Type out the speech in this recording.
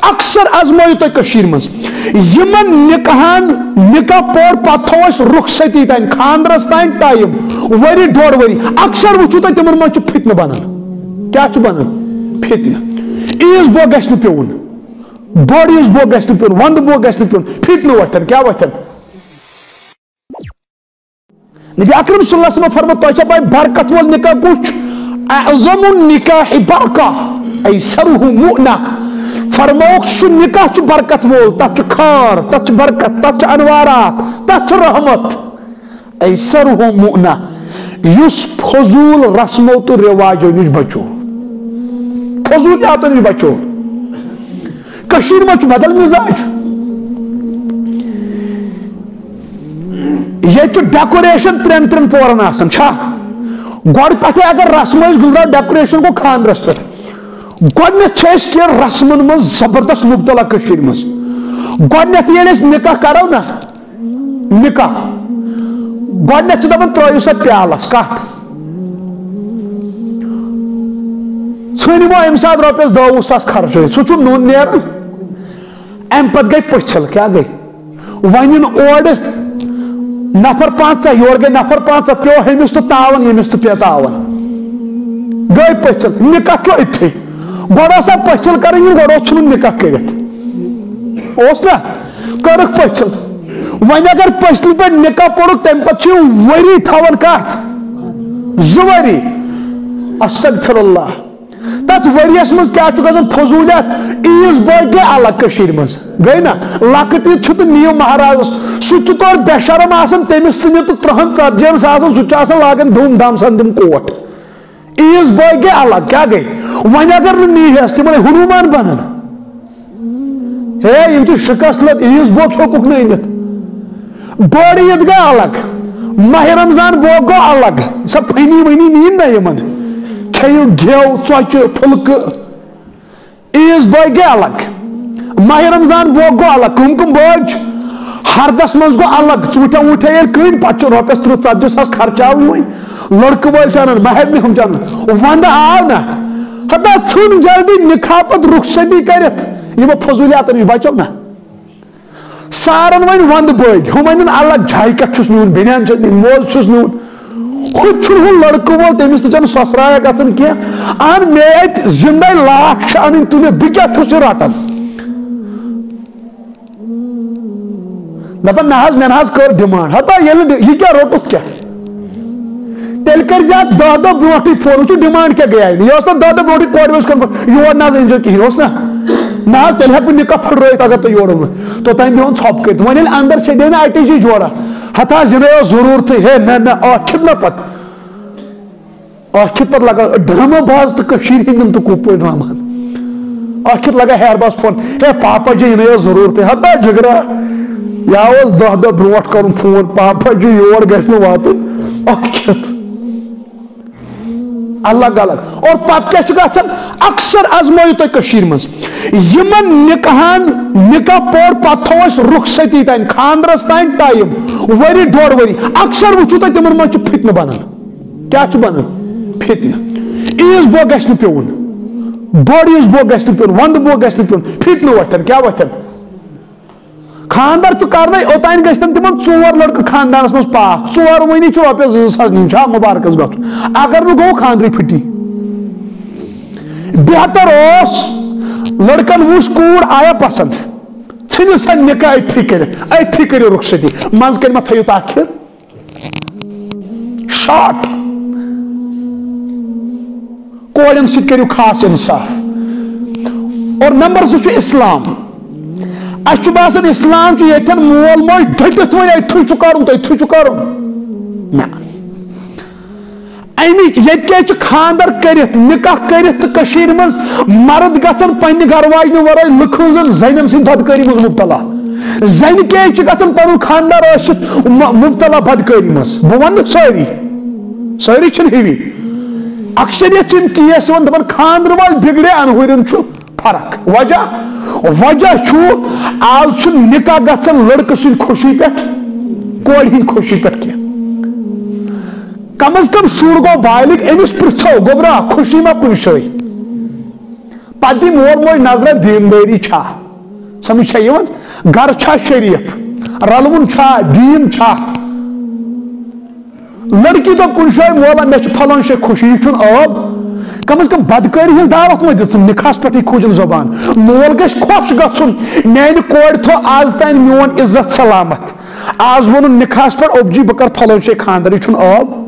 اکثر ازمائیو تُہۍ کٔشیٖرِ منٛز یِمن نکاح پور پتہٕ تھوو أسۍ رخصتی تانۍ خاندرس تانۍ ٹایم ؤری ڈوڑ ؤری اکثر وٕچھو تُہۍ تِمن منٛز چھُ فتنہٕ بنان کیاہ چھُ بنان فتنہٕ عیٖز بوگ گژھِ نہٕ پیوٚن بوٚڑ عیٖز بوگ گژھِ نہٕ پیوٚن ونٛدٕ بوگ گژھِ نہٕ پیوٚن فتنہٕ وۄتھن کیاہ وۄتھن نبی اکرم صلی اللہ علیہ وسلم فرمو تۄہہِ چھا پاے برکت وول نکاح کُس چھُ اعظم النکاح برکہ ایسرہ مؤنہ فرموک سُہ نکاح چھُ برکت وول تتھ چھُ خار تتھ چھُ برکت تتھ چھُ انوارات تتھ چھُ رحمت ایسرہ مؤنہ یُس فضول رسمو تہٕ رواجو نِش بچو فضولیاتو نِش بچو کشیر منٛز چھُ بدل مزاج یہ ڈیکوریشن ترین پورن آسان چھا گۄڈٕ پٮ۪ٹھے اگر رسم ٲسۍ گُزران ڈیکوریشن گوٚو خاندرس پٮ۪ٹھ گۄڈٕنیتھ چھِ أسۍ کینٛہہ رسمن منٛز زبردست مبتلا کٔشیٖرِ منٛز گۄڈٕنیتھ ییٚلہِ أسۍ نکاح کرو نا نکاح گۄڈٕنیتھ چھِ دپان ترٲیِو سا پیالس کتھ ژھٕنِمو امہِ ساتہٕ رۄپیس 10-20 خرچٲیِتھ سُہ چھُ نوٚن نیران امہِ پتہٕ گٔے پٔژھِل کیاہ گٔے وۄنۍ یِن اورٕ نفر 5 یور گٔے نفر 5 پیو ہُمِس تہٕ تاون ییٚمِس تہٕ پیو تاون گٔے پٔژھِل نکاح چھُ أتھی گۄڈٕ ٲسا پٔژھِل کرٕنۍ گۄڈٕ اوس ژھٕنُن نکاح کٔرِتھ اوس نا کٔرٕکھ پٔژھِل وۄنۍ اگر پٔژھلہِ پٮ۪ٹھ نکاح پوٚرُکھ تمہِ پتہٕ چھِ ؤری تھاوان کتھ 2 ؤری استغفر اللہ تتھ ؤریس منٛز کیاہ چھُ گژھان فضولیات عیٖز بٲگۍ گٔے الگ کٔشیٖرِ منٛز گٔے نا لۄکٕٹ عیٖد چھُ تہٕ نِیِو مہرازس سُہ تہِ چھُ تورٕ بے شرم آسان تٔمِس تہِ نِیِو تہٕ 30-40 ساسن سُہ تہِ چھُ آسان لاگان دھوم دھام سان تِم کوٹ عیٖز بٲگۍ گٔے الگ کیاہ گٔے وۄنۍ اگر نہٕ نیٖہس تِمن ہنوٗمان بنان ہے یِم چھِ شکست لد عیٖز بوگ ہیوٚکُکھ نہٕ أنِتھ بٔڑ عیٖد گٔے الگ ماہِ رمضان بوگ گوٚو الگ سۄ فٔنی ؤنی نِیِن نا یِمن کھیٚیِو گٮ۪و ژۄچہِ پھُلکہٕ عیٖز بٲگۍ گٔے الگ ماہِ رمضان بوگ گوٚو الگ کٕم بٲگۍ چھِ ہردس منٛز گوٚو الگ ژوٗنٛٹھا ووٗنٛٹھا ییٚلہِ کٕنۍ پتہٕ چھُ رۄپیس 30-40 ساس خرچاوٕنۍ وۄنۍ لڑکہٕ وٲلۍ چھِ انان مہرنہِ ہُم چھِ انان ونٛدٕ آو نا ہتا ژھٕن جلدی نکاح پتہٕ رخصتی کٔرِتھ یِمو فضولیاتو نِش بچو نا سارن وۄنۍ ونٛدٕ بٲگۍ ہُم انن الگ جاکیٹ چھُس نیُن بنیان چھُس نیُن موزٕ چھُس نیُن ہُہ چھُنہٕ ہُہ لڑکہٕ وول تٔمِس تہِ چھنہٕ سۄسرایا گژھان کینٛہہ اہن مےٚ اَتہِ زندے لاش چھِ انٕنۍ تُلِتھ بہٕ کیٛاہ چھُس یہِ رٹان دپان نہ حظ مےٚ نہ حظ کٔر ڈِمانڈ ہتا ییٚلہِ یہِ کیٛاہ روٚٹُتھ کیٛاہ تیٚلہِ کٔرۍ اَتھ 10 دۄہ برونٛٹھٕے فون وٕچھو ڈِمانڈ کیٛاہ گٔیے نہٕ یہِ ٲس نہٕ 10 دۄہ برونٛٹھٕے کورِ وٲلِس کوٚرمُت یور نہ حظ أنۍزیو کِہینۍ اوس نا نہ حظ تیٚلہِ ہٮ۪کہٕ بہٕ نکاح پھٕٹرٲیِتھ اگر تُہۍ یورٕ ؤنِو توٚتام بیٚہوان ژھۄپہٕ کٔرِتھ وۄنۍ ییٚلہِ اندر چھے نا اَٹِچی جورا ہتا حظ یِنَے اوس ضروٗرتھٕے ہے نہ اکھ کھٮ۪ت نا پتہٕ اکھ کھٮ۪ت پتہٕ لگان ڈرامہ باز تہٕ کٔشیٖرِ ہِنٛدٮ۪ن تہٕ کُپوٲرۍ ڈرامہن اکھ کھٮ۪ت لگان ہیر باز فون ہے پاپا جی یِنَے اوس ضروٗرتھٕے ہتا جگرا یا اوس 10 دۄہ برونٛٹھ کرُن فون پاپا جی یور گژھِ نہٕ واتُن اکھ کھٮ۪ت الگ الگ اور پتہٕ کیٛاہ چھُ گژھان اکثر ازمٲیِو تُہۍ کٔشیٖرِ منٛز یِمن نکاح پور پتہٕ تھوو أسۍ رخصتی تانۍ خاندرس تانۍ ٹایم ؤری ڈوڑ ؤری اکثر وٕچھو تُہۍ تِمن منٛز چھُ فتنہٕ بنان کیاہ چھُ بنان فتنہٕ عیٖز بوگ گژھِ نہٕ پیوٚن بوٚڑ عیٖز بوگ گژھِ نہٕ پیوٚن ونٛدٕ بوگ گژھِ نہٕ پیوٚن فتنہٕ وۄتھن کیاہ وۄتھن خاندر چھُ کرنے اوتانۍ گژھن تِمن 4 لڑکہٕ خاندانس منٛز پاک 4 ؤنی چھُ رۄپیس 2 ساس نِنۍ چھا مُبارکس گژھُن اگر نہٕ گوٚو خاندرٕے پھٕٹی بہتر اوس لڑکن وٕچھ کوٗر آیا پسنٛد ژھٕنِو سا نکاح أتھی کٔرِتھ أتھی کٔرِو رخصتی منٛزٕ کٔنۍ ما تھٲیِو تاخیر شاٹ کورٮ۪ن سۭتۍ کٔرِو خاص انصاف اور نمبر 2 چھُ اسلام اَسہِ چھُ باسان اسلام چھُ ییٚتٮ۪ن مول موج ڈٔٹِتھ وۄنۍ أتھی چھُ کرُن تہٕ أتھی چھُ کرُن نہ امِچ ییٚتہِ کیٛازِ چھِ خاندر کٔرِتھ نکاح کٔرِتھ تہٕ کٔشیٖرِ منٛز مرد گژھان پننہِ گرٕ واجنہِ ورٲے لُکھ ہٕنٛزن زنٮ۪ن سٕنٛدِ بدکٲری منٛز مبتلا زنہِ کیٛازِ چھِ گژھان پنُن خاندار ٲسِتھ مبتلا بدکٲری منٛز بہٕ ونہٕ سٲری چھِنہٕ ہِوی اکثریت چھِ یِم کیس یِوان دپان خاندرٕ وٲلۍ بِگڑے انہُرٮ۪ن چھُ فرق وجہ چھُ آز چھُ نکاح گژھان لڑکہٕ سٕنٛدِ خوشی پٮ۪ٹھ کورِ ہٕنٛدِ خوشی پٮ۪ٹھ کینٛہہ کم از کم شُر گوٚو بالغ أمِس پرژھو گوٚبرا خوشی ما کُنہِ جایہِ پتہ مول موج نظر دینداری چھا سمجھ یوان گھر چھا شریف رلون چھا دین چھا لڑکی تو کن جائے مولا مے پھلان جائے خوشی یہ آب کم از کم بدکاری ہز دعوت ما دن نکاحس پہ کھوجن زبان مول گھ خوش گھن میانہ کور تھو آز تین میون عزت سلامت آز وون نکاحس پہ اوبجی بہ کر پھلان جائے خاندر یہ آب